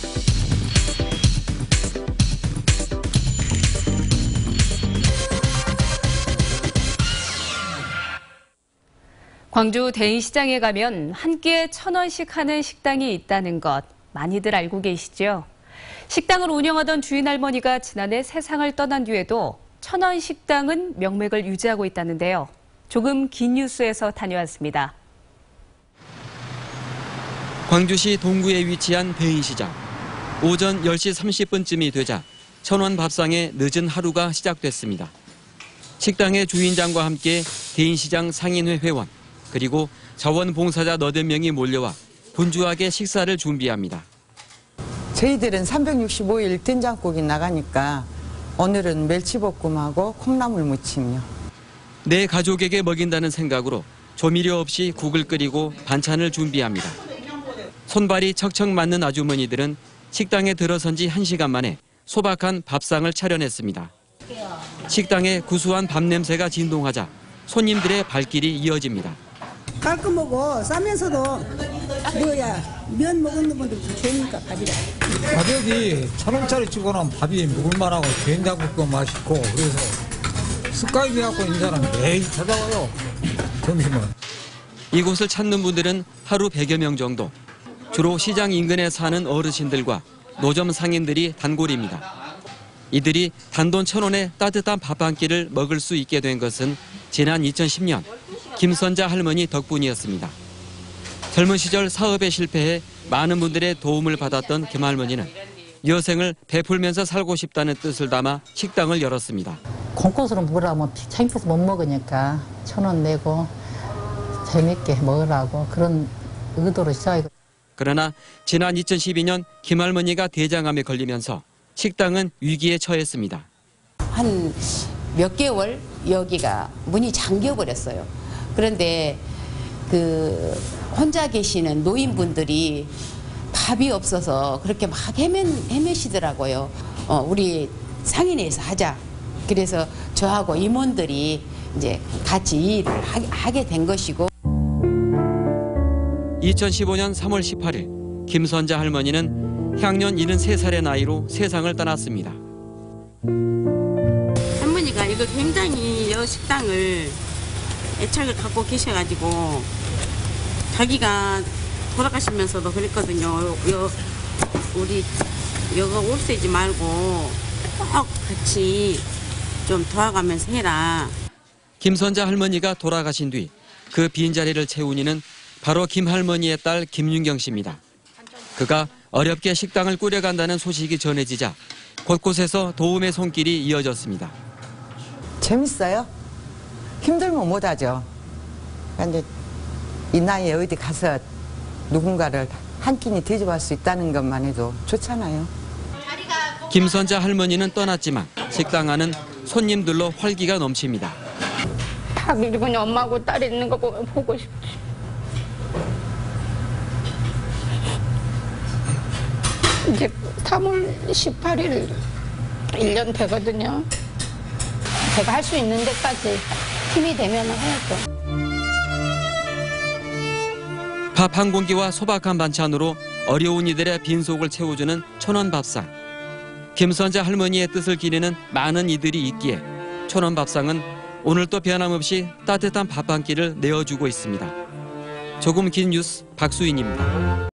광주 대인시장에 가면 한 끼에 1,000원씩 하는 식당이 있다는 것 많이들 알고 계시죠? 식당을 운영하던 주인 할머니가 지난해 세상을 떠난 뒤에도 1,000원 식당은 명맥을 유지하고 있다는데요. 조금 긴 뉴스에서 다녀왔습니다. 광주시 동구에 위치한 대인시장. 오전 10시 30분쯤이 되자 1,000원 밥상의 늦은 하루가 시작됐습니다. 식당의 주인장과 함께 대인시장 상인회 회원, 그리고 자원봉사자 80명이 몰려와 분주하게 식사를 준비합니다. 저희들은 365일 된장국이 나가니까 오늘은 멸치볶음하고 콩나물 무침이요. 내 가족에게 먹인다는 생각으로 조미료 없이 국을 끓이고 반찬을 준비합니다. 손발이 척척 맞는 아주머니들은 식당에 들어선 지 1시간 만에 소박한 밥상을 차려냈습니다. 식당에 구수한 밥 냄새가 진동하자 손님들의 발길이 이어집니다. 깔끔하고 싸면서도 면 먹는 분들 좋으니까 밥이라. 가격이 1,000원짜리 찍어 놓으면 밥이 먹을만하고 된장국도 맛있고 그래서 습관이 돼갖고 이 사람 매일 찾아와요. 점심은. 이곳을 찾는 분들은 하루 100여 명 정도. 주로 시장 인근에 사는 어르신들과 노점 상인들이 단골입니다. 이들이 단돈 1,000원에 따뜻한 밥 한 끼를 먹을 수 있게 된 것은 지난 2010년 김선자 할머니 덕분이었습니다. 젊은 시절 사업에 실패해 많은 분들의 도움을 받았던 김 할머니는 여생을 베풀면서 살고 싶다는 뜻을 담아 식당을 열었습니다. 공꽃으로 먹으라면 창피해서 못 먹으니까 1,000원 내고 재밌게 먹으라고 그런 의도로 시작했고. 그러나 지난 2012년 김 할머니가 대장암에 걸리면서 식당은 위기에 처했습니다. 한 몇 개월 여기가 문이 잠겨버렸어요. 그런데 혼자 계시는 노인분들이 밥이 없어서 그렇게 막 헤매시더라고요. 우리 상인회에서 하자. 그래서 저하고 임원들이 이제 같이 일을 하게 된 것이고. 2015년 3월 18일 김선자 할머니는 향년 73살의 나이로 세상을 떠났습니다. 할머니가 이거 굉장히 이 식당을 애착을 갖고 계셔가지고 자기가 돌아가시면서도 그랬거든요. 우리 여가 올세지 말고 꼭 같이 좀 도와가면서 해라. 김선자 할머니가 돌아가신 뒤 그 빈자리를 채운 이는 바로 김 할머니의 딸 김윤경 씨입니다. 그가 어렵게 식당을 꾸려간다는 소식이 전해지자 곳곳에서 도움의 손길이 이어졌습니다. 재밌어요? 힘들면 못하죠. 그런데 이 나이에 어디 가서 누군가를 한 끼니 대접할 수 있다는 것만 해도 좋잖아요. 김선자 할머니는 떠났지만 식당 안은 손님들로 활기가 넘칩니다. 하기도 그냥 엄마하고 딸 있는 거 보고 싶지. 이제 3월 18일 1년 되거든요. 제가 할 수 있는 데까지 힘이 되면 해야죠. 밥 한 공기와 소박한 반찬으로 어려운 이들의 빈속을 채워주는 1,000원 밥상. 김선자 할머니의 뜻을 기리는 많은 이들이 있기에 1,000원 밥상은 오늘도 변함없이 따뜻한 밥 한 끼를 내어주고 있습니다. 조금 긴 뉴스 박수인입니다.